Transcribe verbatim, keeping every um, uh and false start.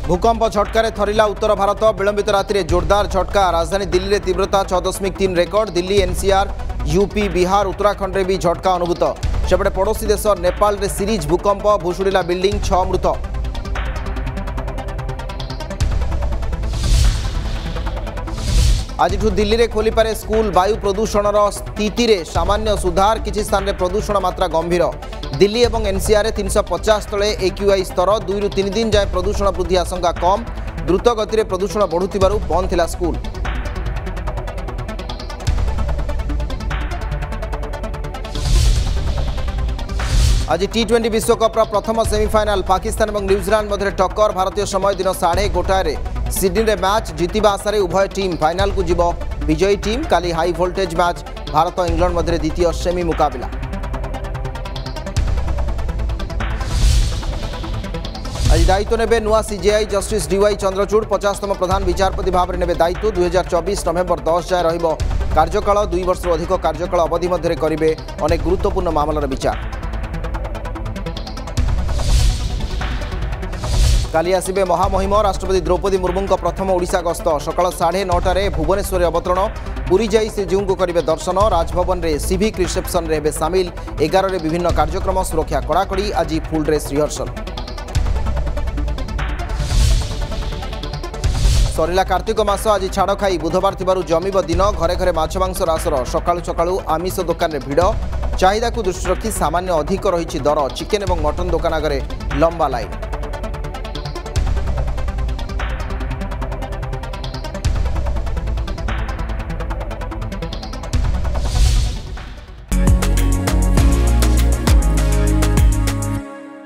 भूकंप झटकार थरिला उत्तर भारत। विलंबित राति जोरदार झटका। राजधानी दिल्ली में तीव्रता छह दशमिक तीन record. Delhi, NCR, UP, Bihar, Uttarakhand में भी झटका अनुभूत। सेपटे पड़ोशी देश नेपाल में सीरीज भूकंप। भूशुड़ा बिल्डिंग, छह मृत। आज दिल्ली में खोलीपारे स्कूल। वायु प्रदूषण स्थिति में सामान्य सुधार। किसी स्थान में प्रदूषण मात्रा गंभीर। दिल्ली और एनसीआर तीन सौ पचास तले एक्यूआई स्तर। दुई रु तीन दिन जाए प्रदूषण वृद्धि आशंका कम। द्रुत गति में प्रदूषण बढ़ुथिबारु बंद थिला स्कूल। आज टी ट्वेंटी विश्वकप्र प्रथम सेमिफाइनाल पाकिस्तान और न्यूजीलैंड मध्य टक्कर। भारतीय समय दिन साढ़े गोटाए सिडनी में मैच जीतिबा आशार उभय टीम फाइनाल को जीव। विजयी टीम काली high voltage match. Bharat England मध्य द्वितीय सेमी मुकाबला। आज दायित्व नेबे नुआ सीजेआई जस्टिस डीवाई चंद्रचूड़। पचासतम प्रधान विचारपति भाव में नेबे दायित्व। दुई हजार चौबीस नवेम्बर दस जाए रहिबो कार्यकाल। दुई वर्ष अधिक कार्यकाल अवधि मध्य करेंगे अनेक गुरुत्वपूर्ण मामलार विचार। काली आसबे महामहिम राष्ट्रपति द्रौपदी मुर्मू प्रथम ओडिशा गस्त। सकाल साढ़े नौटार भुवनेश्वर अवतरण। पुरी जाई श्रीजीऊ को करेंगे दर्शन। राजभवन में सिविक रिसेप्शन रे हेबे सामिल। एगार विभिन्न कार्यक्रम। सुरक्षा कड़ाकड़ी। आज फुल ड्रेस रिहर्सल। सरिला कार्तिक मास। आज छाड़ खाई बुधवार थिबारु जमिब दिन। घरे घरे माछ मांस रासर। सकाळु सकाळु आमिष दुकान में भिड़। चाहिदा को दृष्टि रखी सामान्य अधिक रही दर। चिकेन और मटन दुकान आगे लंबा लाइन।